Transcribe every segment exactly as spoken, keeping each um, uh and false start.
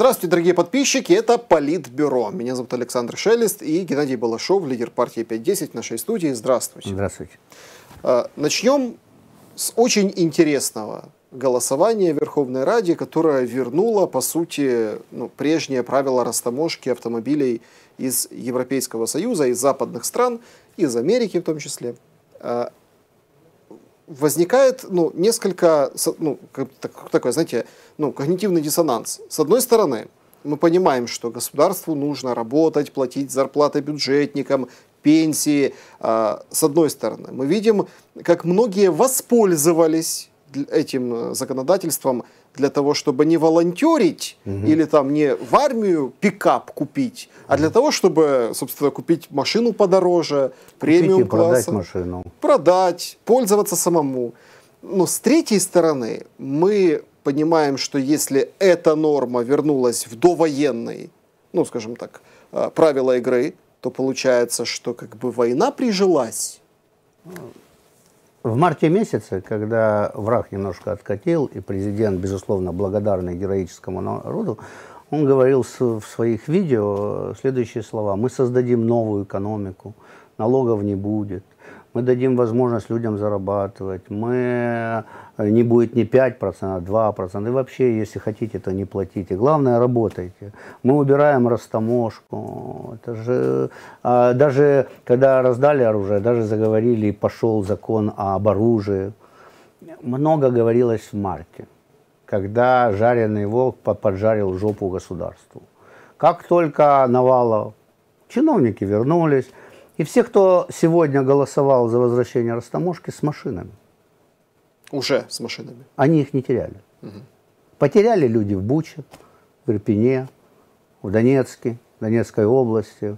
Здравствуйте, дорогие подписчики, это Политбюро. Меня зовут Александр Шелест и Геннадий Балашов, лидер партии пять десять в нашей студии. Здравствуйте. Здравствуйте. Начнем с очень интересного голосования в Верховной Раде, которое вернуло, по сути, ну, прежние правила растаможки автомобилей из Европейского Союза, из западных стран, из Америки в том числе. Возникает, ну, несколько, ну, такой, знаете, ну, когнитивный диссонанс. С одной стороны, мы понимаем, что государству нужно работать, платить зарплаты бюджетникам, пенсии. С одной стороны, мы видим, как многие воспользовались этим законодательством для того, чтобы не волонтерить угу. или там не в армию пикап купить, а для того, чтобы, собственно, купить машину подороже, премиум класса, продать машину, продать, пользоваться самому. Но с третьей стороны, мы понимаем, что если эта норма вернулась в довоенные, ну, скажем так, правила игры, то получается, что как бы война прижилась. В марте месяце, когда враг немножко откатил, и президент, безусловно, благодарный героическому народу, он говорил в своих видео следующие слова: мы создадим новую экономику, налогов не будет, мы дадим возможность людям зарабатывать, мы не будет не пять процентов, а два процента, и вообще, если хотите, то не платите. Главное, работайте. Мы убираем растаможку. Это же, а, даже когда раздали оружие, даже заговорили, и пошел закон об оружии. Много говорилось в марте, когда жареный волк поджарил жопу государству. Как только навала, чиновники вернулись, и все, кто сегодня голосовал за возвращение растаможки, с машинами. Уже с машинами. Они их не теряли. Угу. Потеряли люди в Буче, в Ирпене, в Донецке, в Донецкой области,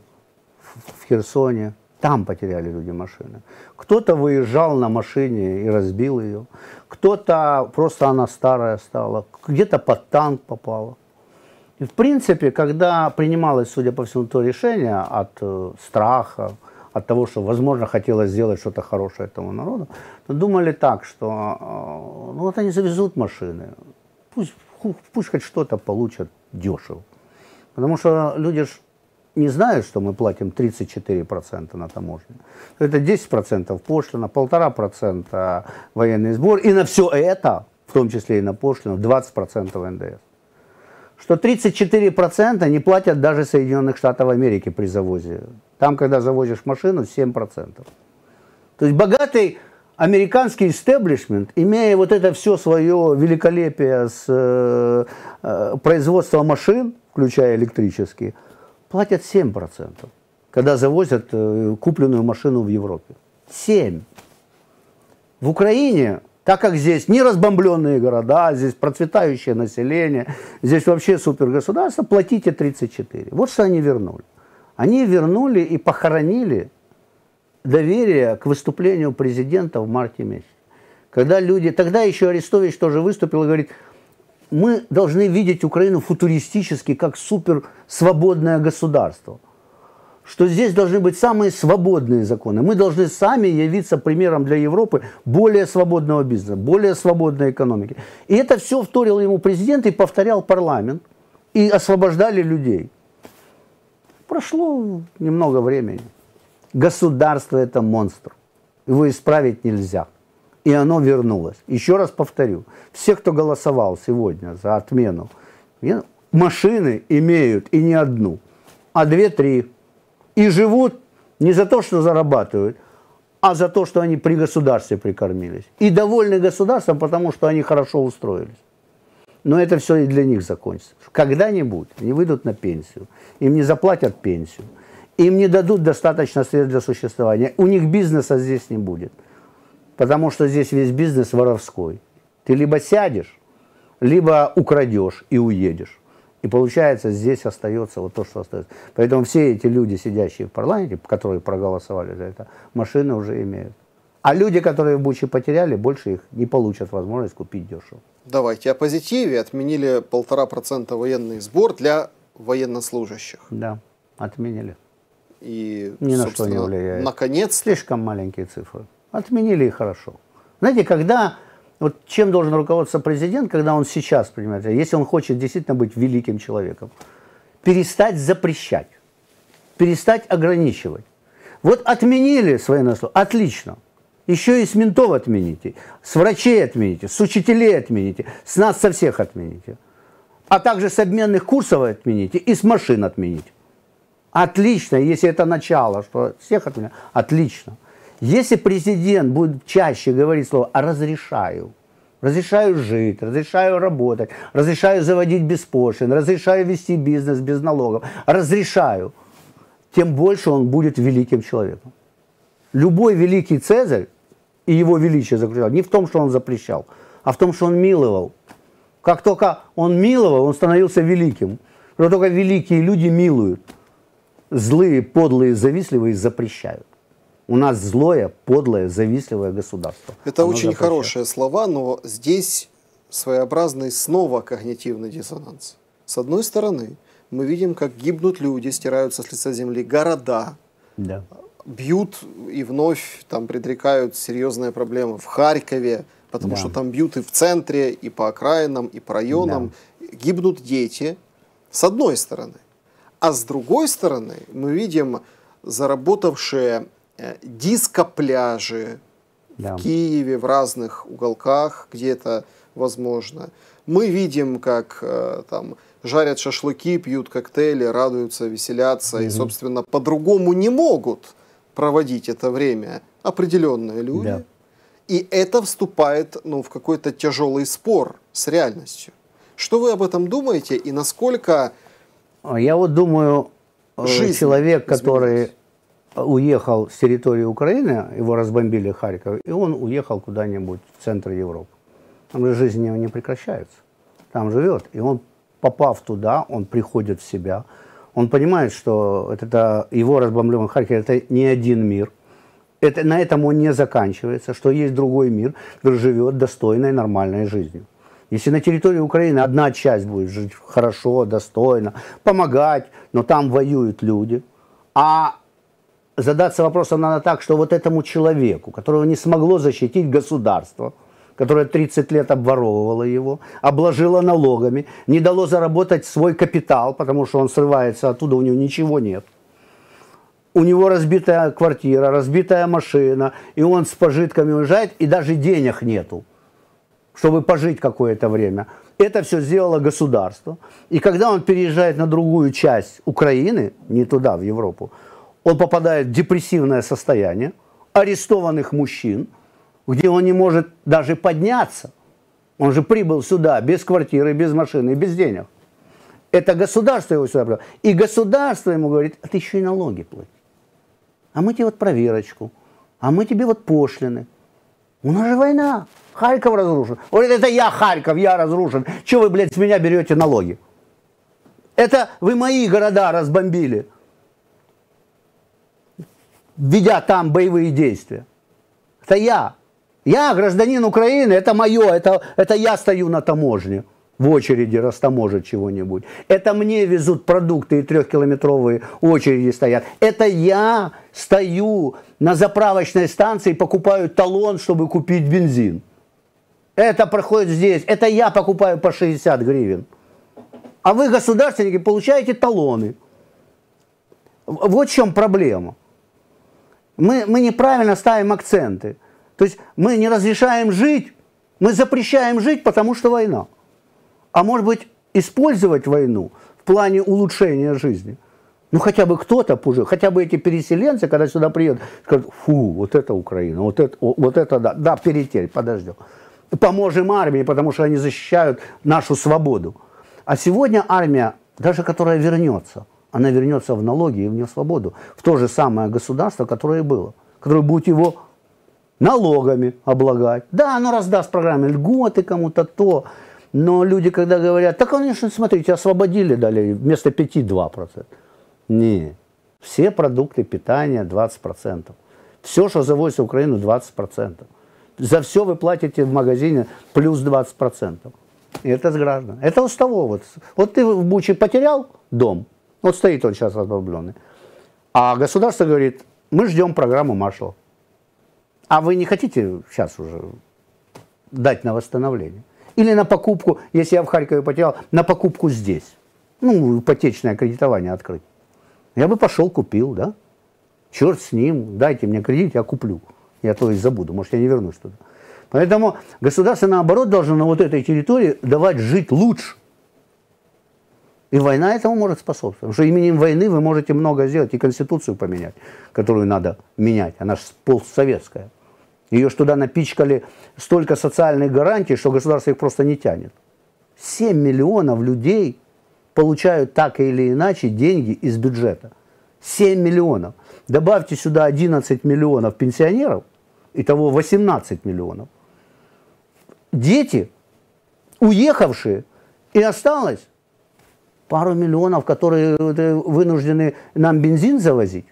в Херсоне. Там потеряли люди машины. Кто-то выезжал на машине и разбил ее. Кто-то просто она старая стала. Где-то под танк попала. И в принципе, когда принималось, судя по всему, то решение от э, страха, от того, что, возможно, хотелось сделать что-то хорошее этому народу, то думали так, что э, ну вот они завезут машины, пусть, пусть хоть что-то получат дешево. Потому что люди ж не знают, что мы платим тридцать четыре процента на таможню. Это десять процентов пошлина, полтора процента военный сбор, и на все это, в том числе и на пошлину, двадцать процентов эн дэ эс. Что тридцать четыре процента не платят даже Соединенных Штатов Америки при завозе. Там, когда завозишь машину, семь процентов. То есть богатый американский истеблишмент, имея вот это все свое великолепие с э, э, производства машин, включая электрические, платят семь процентов, когда завозят э, купленную машину в Европе. семь процентов. В Украине, так как здесь не разбомбленные города, здесь процветающее население, здесь вообще супергосударство, платите тридцать четыре. Вот что они вернули. Они вернули и похоронили доверие к выступлению президента в марте месяце. Когда люди, тогда еще Арестович тоже выступил и говорит: мы должны видеть Украину футуристически, как суперсвободное государство. Что здесь должны быть самые свободные законы. Мы должны сами явиться примером для Европы более свободного бизнеса, более свободной экономики. И это все вторил ему президент и повторял парламент. И освобождали людей. Прошло немного времени. Государство – это монстр. Его исправить нельзя. И оно вернулось. Еще раз повторю. Все, кто голосовал сегодня за отмену, машины имеют и не одну, а две-три. И живут не за то, что зарабатывают, а за то, что они при государстве прикормились. И довольны государством, потому что они хорошо устроились. Но это все и для них закончится. Когда-нибудь они выйдут на пенсию, им не заплатят пенсию, им не дадут достаточно средств для существования. У них бизнеса здесь не будет, потому что здесь весь бизнес воровской. Ты либо сядешь, либо украдешь и уедешь. И получается, здесь остается вот то, что остается. Поэтому все эти люди, сидящие в парламенте, которые проголосовали за это, машины уже имеют. А люди, которые в Буче потеряли, больше их не получат возможность купить дешево. Давайте о позитиве. Отменили полтора процента военный сбор для военнослужащих. Да, отменили. И, ни на что не влияет. Наконец-то. Слишком маленькие цифры. Отменили и хорошо. Знаете, когда Вот чем должен руководствоваться президент, когда он сейчас принимает, если он хочет действительно быть великим человеком? Перестать запрещать, перестать ограничивать. Вот отменили военное слово, отлично. Еще и с ментов отмените, с врачей отмените, с учителей отмените, с нас со всех отмените. А также с обменных курсов отмените и с машин отмените. Отлично, если это начало, что всех отменяют, отлично. Если президент будет чаще говорить слово «а разрешаю», разрешаю жить, разрешаю работать, разрешаю заводить без пошлин, разрешаю вести бизнес без налогов, разрешаю, тем больше он будет великим человеком. Любой великий Цезарь и его величие заключалось не в том, что он запрещал, а в том, что он миловал. Как только он миловал, он становился великим. Но только великие люди милуют. Злые, подлые, завистливые запрещают. У нас злое, подлое, завистливое государство. Это Оно очень запрещает. Хорошие слова, но здесь своеобразный снова когнитивный диссонанс. С одной стороны, мы видим, как гибнут люди, стираются с лица земли города, да. бьют и вновь там предрекают серьезные проблемы в Харькове, потому да. что там бьют и в центре, и по окраинам, и по районам. Да. Гибнут дети, с одной стороны. А с другой стороны, мы видим заработавшие диско-пляжи да. в Киеве, в разных уголках, где это возможно. Мы видим, как э, там жарят шашлыки, пьют коктейли, радуются, веселятся, mm-hmm. и, собственно, по-другому не могут проводить это время определенные люди. Да. И это вступает, ну, в какой-то тяжелый спор с реальностью. Что вы об этом думаете и насколько... Я вот думаю, жизнь человек, который уехал с территории Украины, его разбомбили в Харькове, и он уехал куда-нибудь в центр Европы. Там же жизнь не прекращается. Там живет. И он, попав туда, он приходит в себя. Он понимает, что это, его разбомбленный Харьков, это не один мир. Это, на этом он не заканчивается, что есть другой мир, который живет достойной, нормальной жизнью. Если на территории Украины одна часть будет жить хорошо, достойно, помогать, но там воюют люди, а задаться вопросом надо так, что вот этому человеку, которого не смогло защитить государство, которое тридцать лет обворовывало его, обложило налогами, не дало заработать свой капитал, потому что он срывается оттуда, у него ничего нет. У него разбитая квартира, разбитая машина, и он с пожитками уезжает, и даже денег нету, чтобы пожить какое-то время. Это все сделало государство. И когда он переезжает на другую часть Украины, не туда, в Европу, он попадает в депрессивное состояние, арестованных мужчин, где он не может даже подняться. Он же прибыл сюда без квартиры, без машины, без денег. Это государство его сюда привело. И государство ему говорит, а ты еще и налоги плати. А мы тебе вот проверочку, а мы тебе вот пошлины. У нас же война, Харьков разрушен. Он говорит, это я Харьков, я разрушен. Чего вы, блядь, с меня берете налоги? Это вы мои города разбомбили, ведя там боевые действия. Это я. Я гражданин Украины, это мое, это, это я стою на таможне в очереди растаможить чего-нибудь. Это мне везут продукты, и трехкилометровые очереди стоят. Это я стою на заправочной станции и покупаю талон, чтобы купить бензин. Это проходит здесь. Это я покупаю по шестьдесят гривен. А вы, государственники, получаете талоны. Вот в чем проблема. Мы, мы неправильно ставим акценты. То есть мы не разрешаем жить, мы запрещаем жить, потому что война. А может быть, использовать войну в плане улучшения жизни. Ну, хотя бы кто-то, хотя бы эти переселенцы, когда сюда приедут, скажут, фу, вот это Украина, вот это, вот это да, да, перетерь, подождем. Поможем армии, потому что они защищают нашу свободу. А сегодня армия, даже которая вернется, она вернется в налоги и в несвободу, в то же самое государство, которое было, которое будет его налогами облагать. Да, оно раздаст программы льготы кому-то, то. Но люди, когда говорят, так, конечно, смотрите, освободили, дали вместо пяти два процента. Не. Все продукты питания двадцать процентов. Все, что завозится в Украину, двадцать процентов. За все вы платите в магазине плюс двадцать процентов. И это с граждан. Это вот с того вот. Вот ты в Буче потерял дом, вот стоит он сейчас разбомбленный. А государство говорит, мы ждем программу Маршалла. А вы не хотите сейчас уже дать на восстановление. Или на покупку, если я в Харькове потерял, на покупку здесь. Ну, ипотечное кредитование открыть. Я бы пошел, купил, да? Черт с ним, дайте мне кредит, я куплю. Я то и забуду, может, я не вернусь туда. Поэтому государство, наоборот, должно на вот этой территории давать жить лучше. И война этому может способствовать. Потому что именем войны вы можете много сделать, и Конституцию поменять, которую надо менять. Она же постсоветская. Ее ж туда напичкали столько социальных гарантий, что государство их просто не тянет. семь миллионов людей получают так или иначе деньги из бюджета. семь миллионов. Добавьте сюда одиннадцать миллионов пенсионеров, итого восемнадцать миллионов. Дети, уехавшие, и осталось пару миллионов, которые вынуждены нам бензин завозить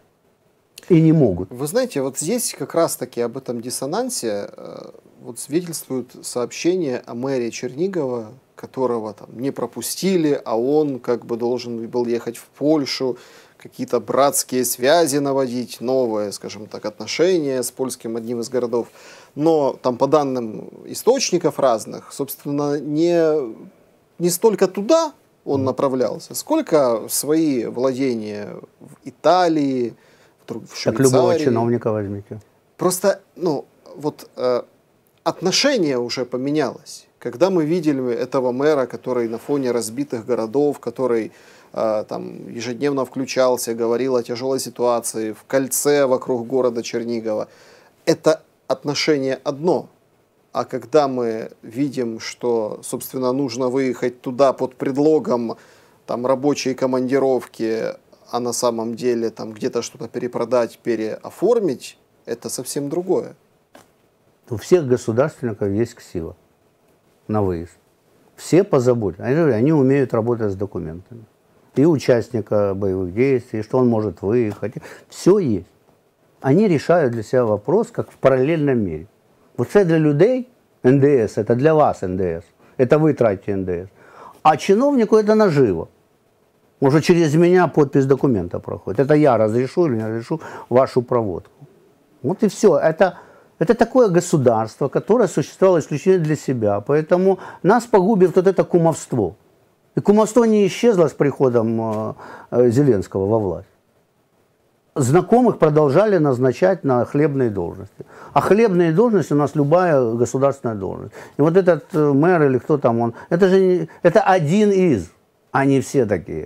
и не могут. Вы знаете, вот здесь как раз-таки об этом диссонансе вот свидетельствуют сообщения о мэре Чернигова, которого там не пропустили, а он как бы должен был ехать в Польшу, какие-то братские связи наводить, новые, скажем так, отношения с польским одним из городов. Но там по данным источников разных, собственно, не, не столько туда он направлялся, сколько свои владения в Италии, в Швейцарии. Так любого чиновника возьмите. Просто, ну, вот э, отношение уже поменялось. Когда мы видели этого мэра, который на фоне разбитых городов, который э, там ежедневно включался, говорил о тяжелой ситуации в кольце вокруг города Чернигова, это отношение одно. А когда мы видим, что, собственно, нужно выехать туда под предлогом там, рабочей командировки, а на самом деле там где-то что-то перепродать, переоформить, это совсем другое. У всех государственников есть ксива на выезд. Все позаботятся. Они, они умеют работать с документами. И участника боевых действий, что он может выехать. Все есть. Они решают для себя вопрос, как в параллельном мире. Вот це для людей эн дэ эс, это для вас эн дэ эс. Это вы тратите эн дэ эс. А чиновнику это наживо. Может, через меня подпись документа проходит. Это я разрешу или не разрешу вашу проводку. Вот и все. Это, это такое государство, которое существовало исключительно для себя. Поэтому нас погубит вот это кумовство. И кумовство не исчезло с приходом э, Зеленского во власть. Знакомых продолжали назначать на хлебные должности. А хлебные должности у нас любая государственная должность. И вот этот мэр или кто там он, это же не, это один из, а не все такие.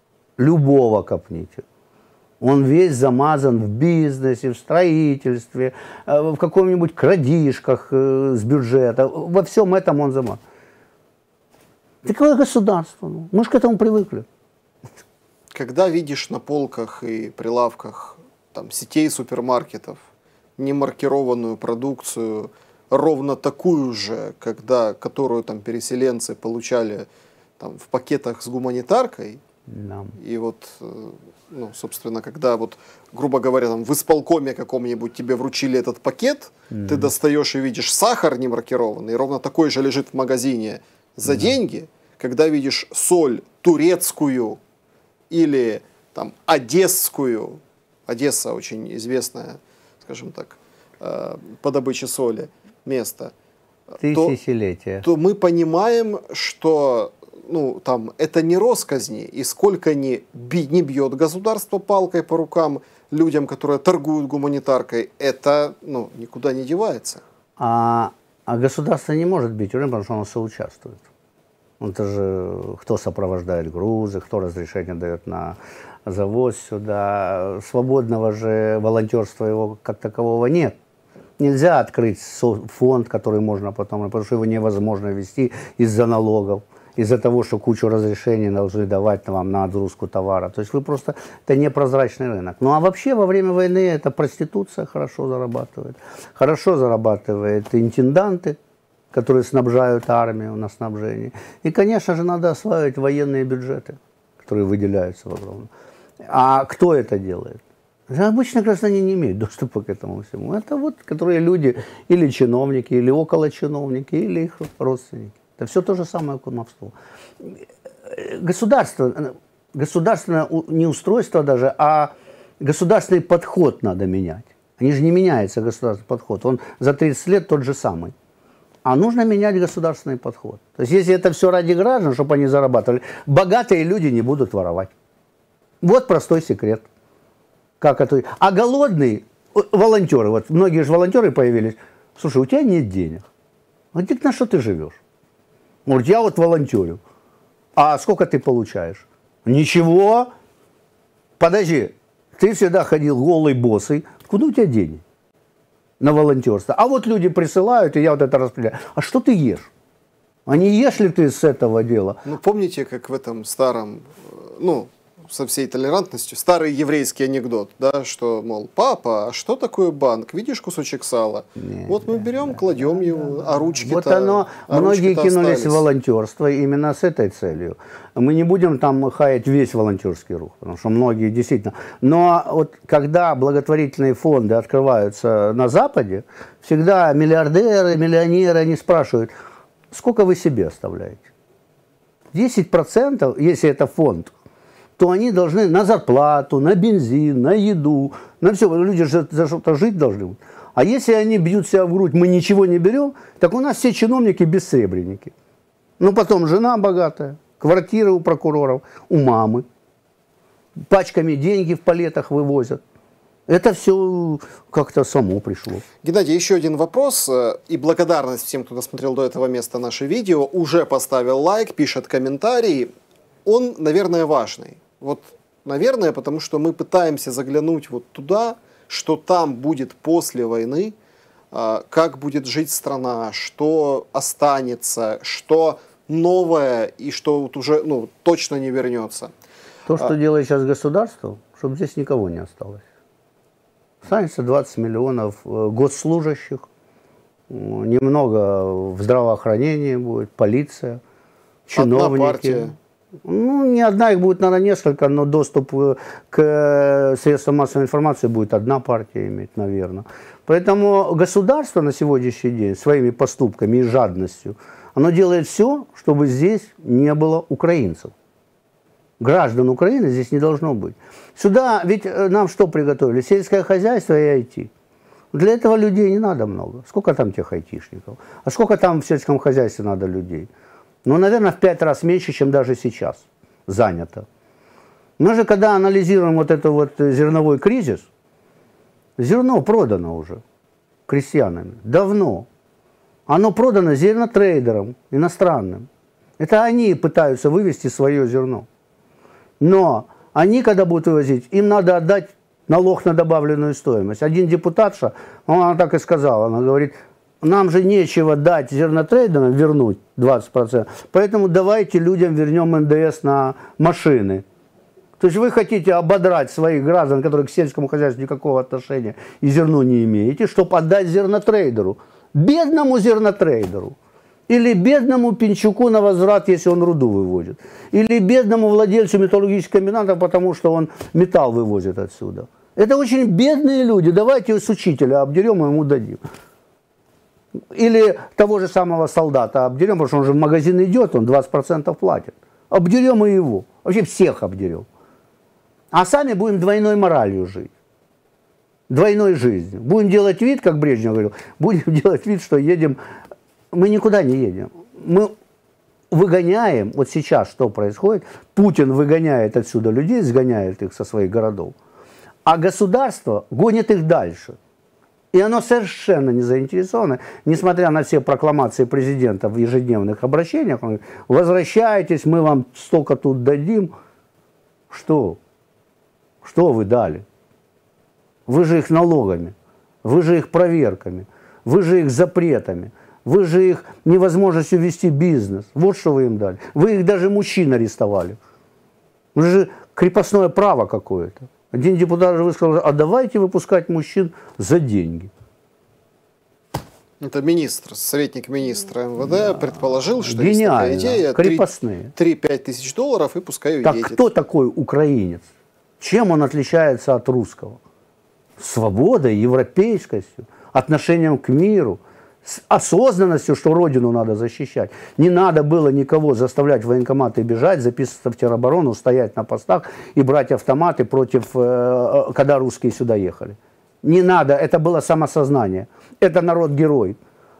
Любого копните. Он весь замазан в бизнесе, в строительстве, в каком-нибудь крадишках с бюджета. Во всем этом он замазан. Такое государство. Ну. Мы же к этому привыкли. Когда видишь на полках и прилавках там, сетей супермаркетов немаркированную продукцию, ровно такую же, когда, которую там, переселенцы получали там, в пакетах с гуманитаркой, да. И вот, ну, собственно, когда, вот, грубо говоря, там, в исполкоме каком-нибудь тебе вручили этот пакет, mm-hmm. ты достаешь и видишь сахар немаркированный, ровно такой же лежит в магазине за mm-hmm. деньги, когда видишь соль турецкую, или там одесскую, Одесса очень известная, скажем так, по добыче соли место, тысячелетия, то, то мы понимаем, что ну, там, это не росказни, и сколько ни би, не бьет государство палкой по рукам людям, которые торгуют гуманитаркой, это ну, никуда не девается. А, а государство не может бить рынок, потому что оно соучаствует. Это же кто сопровождает грузы, кто разрешение дает на завоз сюда. Свободного же волонтерства его как такового нет. Нельзя открыть фонд, который можно потом, потому что его невозможно вести из-за налогов, из-за того, что кучу разрешений должны давать вам на отгрузку товара. То есть вы просто, это непрозрачный рынок. Ну а вообще во время войны эта проституция хорошо зарабатывает. Хорошо зарабатывают интенданты, которые снабжают армию на снабжение. И, конечно же, надо осваивать военные бюджеты, которые выделяются в огромном. А кто это делает? Обычно граждане не имеют доступа к этому всему. Это вот, которые люди, или чиновники, или околочиновники, или их родственники. Это все то же самое кумовство. Государство, государственное не устройство даже, а государственный подход надо менять. Они же не меняется, государственный подход. Он за тридцать лет тот же самый. А нужно менять государственный подход. То есть, если это все ради граждан, чтобы они зарабатывали, богатые люди не будут воровать. Вот простой секрет. Как это? А голодные волонтеры, вот многие же волонтеры появились. Слушай, у тебя нет денег. А ты на что ты живешь? Говорит, я вот волонтерю. А сколько ты получаешь? Ничего. Подожди, ты всегда ходил голый, босый. Куда у тебя деньги на волонтерство? А вот люди присылают, и я вот это распределяю. А что ты ешь? А не ешь ли ты с этого дела? Ну, помните, как в этом старом, ну, со всей толерантностью, старый еврейский анекдот, да, что, мол, папа, а что такое банк? Видишь кусочек сала? Нет, вот мы берем, да, кладем да, его, да, а ручки-то... Вот оно, а многие ручки-то кинулись остались. в волонтерство именно с этой целью. Мы не будем там хаять весь волонтерский рух, потому что многие действительно... Но вот когда благотворительные фонды открываются на Западе, всегда миллиардеры, миллионеры, они спрашивают, сколько вы себе оставляете? десять процентов, если это фонд, то они должны на зарплату, на бензин, на еду, на все. Люди же за что-то жить должны. А если они бьют себя в грудь, мы ничего не берем, так у нас все чиновники бессребреники. Ну, потом жена богатая, квартиры у прокуроров, у мамы, пачками деньги в палетах вывозят. Это все как-то само пришло. Геннадий, еще один вопрос. И благодарность всем, кто досмотрел до этого места наше видео, уже поставил лайк, пишет комментарий. Он, наверное, важный. Вот, наверное, потому что мы пытаемся заглянуть вот туда, что там будет после войны, как будет жить страна, что останется, что новое и что вот уже ну, точно не вернется. То, что а... делает сейчас государство, чтобы здесь никого не осталось. Останется двадцать миллионов госслужащих, немного в здравоохранении будет, полиция, чиновники. Одна партия. Ну, не одна, их будет, наверное, несколько, но доступ к средствам массовой информации будет одна партия иметь, наверное. Поэтому государство на сегодняшний день своими поступками и жадностью, оно делает все, чтобы здесь не было украинцев. Граждан Украины здесь не должно быть. Сюда ведь нам что приготовили? Сельское хозяйство и ай ти. Для этого людей не надо много. Сколько там тех айтишников? А сколько там в сельском хозяйстве надо людей? Ну, наверное, в пять раз меньше, чем даже сейчас занято. Мы же, когда анализируем вот этот вот зерновой кризис, зерно продано уже крестьянами давно. Оно продано зернотрейдерам иностранным. Это они пытаются вывести свое зерно. Но они, когда будут вывозить, им надо отдать налог на добавленную стоимость. Один депутатша, она так и сказала, она говорит, нам же нечего дать зернотрейдерам вернуть двадцать процентов, поэтому давайте людям вернем эн дэ эс на машины. То есть вы хотите ободрать своих граждан, которые к сельскому хозяйству никакого отношения и зерну не имеете, чтобы отдать зернотрейдеру, бедному зернотрейдеру. Или бедному Пинчуку на возврат, если он руду выводит. Или бедному владельцу металлургического комбината, потому что он металл вывозит отсюда. Это очень бедные люди. Давайте с учителя обдерем и ему дадим. Или того же самого солдата обдерем, потому что он же в магазин идет, он двадцать процентов платит. Обдерем и его. Вообще всех обдерем. А сами будем двойной моралью жить. Двойной жизнью. Будем делать вид, как Брежнев говорил, будем делать вид, что едем. Мы никуда не едем. Мы выгоняем, вот сейчас что происходит, Путин выгоняет отсюда людей, сгоняет их со своих городов, а государство гонит их дальше. И оно совершенно не заинтересовано, несмотря на все прокламации президента в ежедневных обращениях, он говорит, возвращайтесь, мы вам столько тут дадим. Что? Что вы дали? Вы же их налогами, вы же их проверками, вы же их запретами. Вы же их невозможностью вести бизнес. Вот что вы им дали. Вы их даже мужчин арестовали. Это же крепостное право какое-то. Один депутат же высказал, а давайте выпускать мужчин за деньги. Это министр, советник министра эм вэ дэ да. предположил, что гениально. Есть такая идея. Крепостные. три-пять тысяч долларов и пускай так едет. Так кто такой украинец? Чем он отличается от русского? Свободой, европейскостью, отношением к миру. С осознанностью, что родину надо защищать. Не надо было никого заставлять в военкоматы бежать, записываться в тероборону, стоять на постах и брать автоматы против, э, когда русские сюда ехали. Не надо, это было самосознание. Это народ-герой.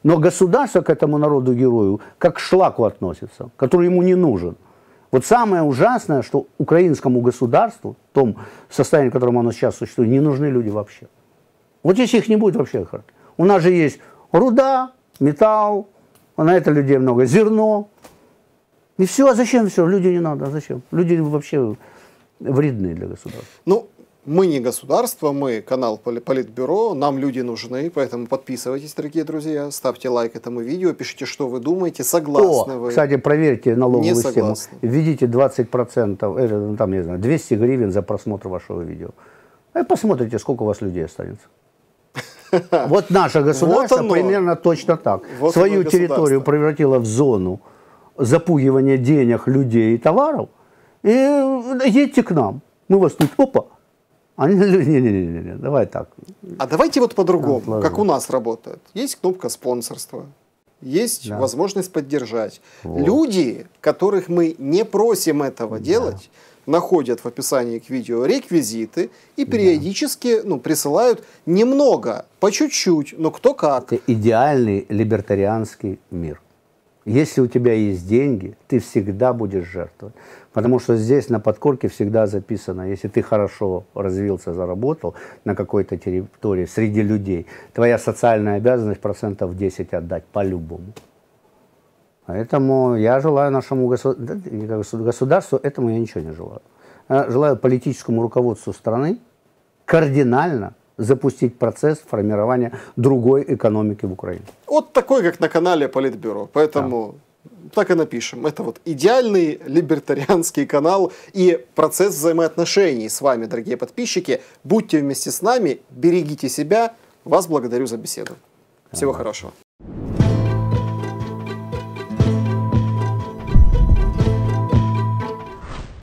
Но государство к этому народу-герою как к шлаку относится, который ему не нужен. Вот самое ужасное, что украинскому государству, в том состоянии, в котором оно сейчас существует, не нужны люди вообще. Вот если их не будет вообще, у нас же есть руда, металл, а на это людей много, зерно. И все, а зачем все? Люди не надо, а зачем? Люди вообще вредны для государства. Ну, мы не государство, мы канал Политбюро, нам люди нужны, поэтому подписывайтесь, дорогие друзья, ставьте лайк этому видео, пишите, что вы думаете, согласны О, вы. Кстати, проверьте налоговую не систему, согласны. введите двадцать процентов, э, там, не знаю, двести гривен за просмотр вашего видео. И посмотрите, сколько у вас людей останется. Вот наше государство вот примерно точно так. Вот Свою территорию превратило в зону запугивания денег, людей и товаров. И едьте к нам. Мы вас тут, опа. Они, не-не-не, давай так. А давайте вот по-другому, Да, как у нас работает. Есть кнопка спонсорства, есть Да. возможность поддержать. Вот. Люди, которых мы не просим этого да. делать, находят в описании к видео реквизиты и периодически да. ну, присылают немного, по чуть-чуть, но кто как. Это идеальный либертарианский мир. Если у тебя есть деньги, ты всегда будешь жертвовать. Потому что здесь на подкорке всегда записано, если ты хорошо развился, заработал на какой-то территории среди людей, твоя социальная обязанность процентов десять отдать по-любому. Поэтому я желаю нашему государству, этому я ничего не желаю. Я желаю политическому руководству страны кардинально запустить процесс формирования другой экономики в Украине. Вот такой, как на канале Политбюро. Поэтому да. так и напишем. Это вот идеальный либертарианский канал и процесс взаимоотношений с вами, дорогие подписчики. Будьте вместе с нами, берегите себя. Вас благодарю за беседу. Всего да. хорошего.